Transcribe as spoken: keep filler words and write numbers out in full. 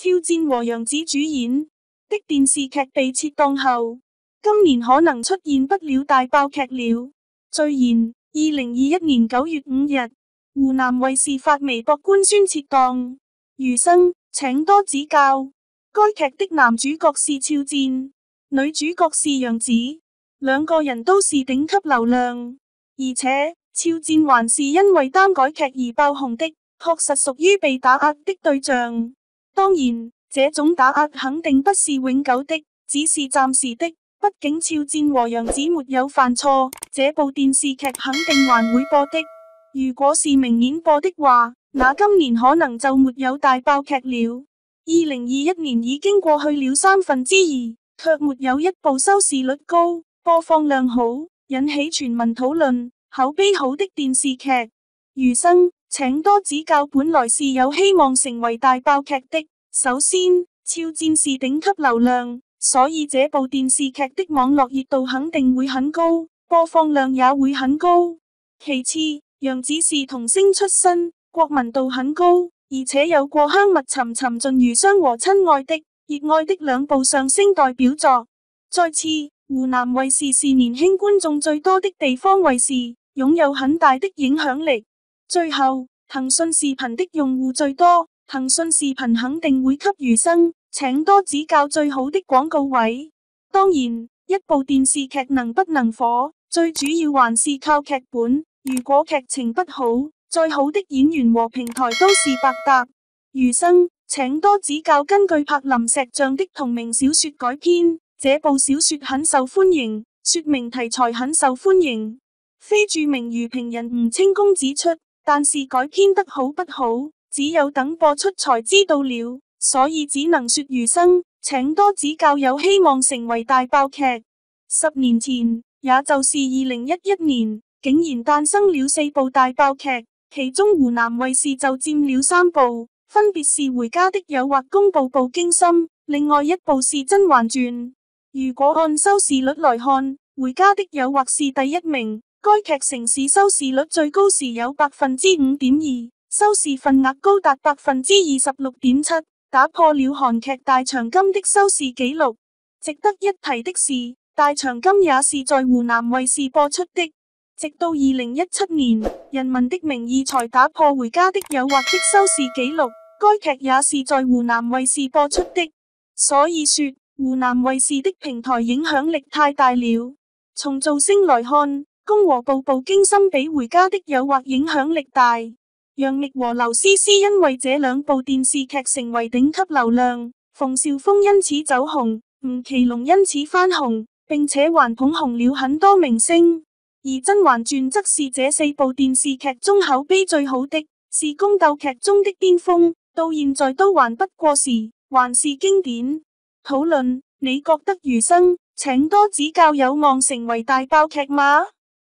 肖戰和楊紫主演的電視劇被撤檔後，今年可能出現不了大爆劇了。據言，二零二一年九月五日，湖南衛視發微博官宣撤檔，餘生請多指教。該劇的男主角是肖戰，女主角是楊紫，兩個人都是頂級流量，而且肖戰還是因為耽改劇而爆紅的，確實屬於被打壓的對象。當然，這種打壓肯定不是永久的，只是暫時的。畢竟肖戰和楊紫沒有犯錯，這部電視劇肯定還會播的。如果是明年播的話，那今年可能就沒有大爆劇了。二零二一年已經過去了三分之二，卻沒有一部收視率高、播放量好、引起全民討論、口碑好的電視劇。餘生請多指教本來是有希望成為大爆劇的。首先，肖戰是頂級流量，所以這部電視劇的網絡熱度肯定會很高，播放量也會很高。其次，楊紫是童星出身，國民度很高，而且有過《香蜜沉沉燼餘香》和《親愛的》、《熱愛的》兩部上升代表作。再次，湖南衛視是年輕觀眾最多的地方衛視，擁有很大的影響力。最後，騰訊視頻的用戶最多，騰訊視頻肯定會給餘生請多指教最好的廣告位。當然，一部電視劇能不能火，最主要還是靠劇本。如果劇情不好，再好的演員和平台都是白搭。餘生請多指教。根據柏林石像的同名小說改編，這部小說很受歡迎，說明題材很受歡迎。非著名娛評人吳清宮指出，但是改編得好不好，只有等播出才知道了，所以只能說餘生請多指教，有希望成為大爆劇。十年前，也就是二零一一年，竟然誕生了四部大爆劇，其中湖南衛視就佔了三部，分別是《回家的誘惑》、《宮部步驚心》，另外一部是《甄嬛傳》。如果按收視率來看，《回家的誘惑》是第一名。該劇城市收視率最高時有百分之五點二，收視份額高達百分之二十六點七，打破了韓劇《大長今》的收視紀錄。值得一提的是，《大長今》也是在湖南衛視播出的，直到二零一七年，《人民的名義》才打破《回家的誘惑》的收視紀錄。該劇也是在湖南衛視播出的，所以說湖南衛視的平台影響力太大了。從造星來看，《宮和步步驚心》比《回家的誘惑》影響力大。楊冪和劉詩詩因為這兩部電視劇成為頂級流量，馮紹峰因此走紅，吳奇隆因此翻紅，並且還捧紅了很多明星。而《甄嬛傳》則是這四部電視劇中口碑最好的，是宮鬥劇中的巔峰，到現在都還不過時，還是經典。討論，你覺得餘生請多指教有望成為大爆劇嗎？